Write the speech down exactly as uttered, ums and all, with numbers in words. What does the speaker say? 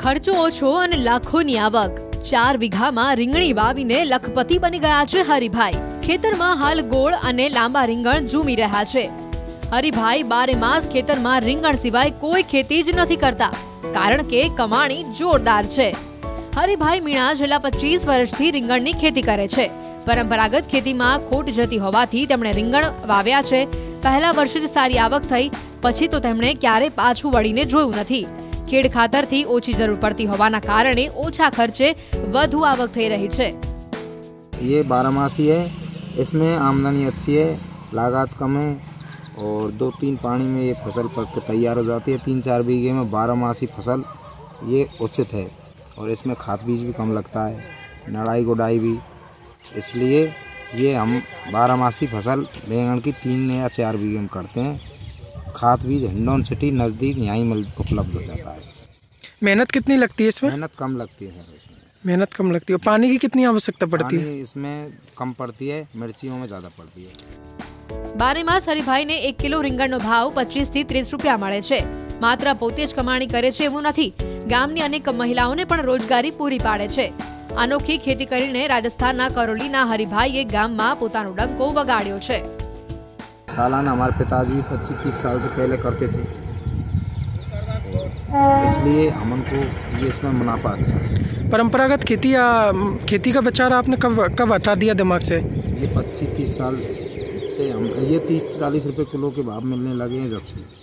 ખર્ચો ઓછો અને લાખોની આવક। ચાર વીઘામાં રીંગણી વાવીને લખપતિ બની ગયા છે હરિભાઈ। ખેતરમાં હાલ ગોળ અને લાંબા રીંગણ ઝૂમી રહ્યા છે। હરિભાઈ બારે માસ ખેતરમાં રીંગણ સિવાય કોઈ ખેતી જ નથી કરતા, કારણ કે કમાણી જોરદાર છે। હરિભાઈ મીણા છેલ્લા પચીસ વર્ષથી રીંગણની ખેતી કરે છે। પરંપરાગત ખેતીમાં ખોટ જતી હોવાથી તેમણે રીંગણ વાવ્યા છે। પહેલા વર્ષે જ સારી આવક થઈ, પછી તો તેમણે ક્યારે પાછું વળીને જોયું નથી। ખેડ ખાતરથી ઓછી જરૂર પડતી હોવાના કારણે ઓછા ખર્ચે વધુ આવક થઈ રહી છે। ये बारहमासी है, इसमें आमदनी अच्छी है, लागत कम है और दो तीन पानी में ये फसल पक के तैयार हो जाती है। तीन चार बीघे में बारहमासी फसल ये उचित है और इसमें खाद बीज भी कम लगता है, नड़ाई गुड़ाई भी। इसलिए ये हम बारहमासी फसल बैंगन की तीन या चार बीघे में करते हैं। खाद बीज हिंडौन सिटी नज़दीक यहाँ ही उपलब्ध हो जाता है। मेहनत कितनी लगती है इसमें? मेहनत कम लगती है इसमें। मेहनत कम लगती है। पानी की कितनी आवश्यकता पड़ती है? इसमें कम पड़ती है, मिर्चियों में ज़्यादा पड़ती है। बारे मास हरिभाई ने एक किलो રીંગણનો ભાવ પચીસ થી ત્રીસ રૂપિયા મળે છે। માત્ર પોતે જ કમાણી કરે છે એવું નથી, ગામની અનેક મહિલાઓને પણ રોજગારી પૂરી પાડે છે। અનોખી ખેતી કરીને રાજસ્થાનના કરોલીના હરિભાઈએ ગામમાં પોતાનો ડંકો વગાડ્યો છે। सालाना हमारे पिताजी भी पच्चीस तीस साल से पहले करते थे, इसलिए हमन को ये इसमें मुनाफा अच्छा है। परंपरागत खेती या खेती का विचार आपने कब कब हटा दिया दिमाग से? ये पच्चीस तीस साल से हम ये तीस चालीस रुपए किलो के भाव मिलने लगे हैं जब से।